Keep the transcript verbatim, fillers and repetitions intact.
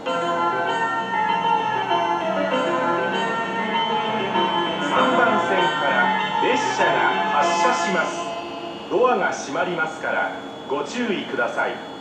さんばん線から列車が発車します。ドアが閉まりますからご注意ください。